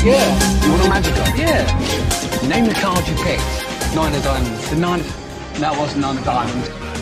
Yeah. You want a magic card? Yeah. Name the card you picked. Nine of diamonds. The nine. That wasn't nine of diamonds.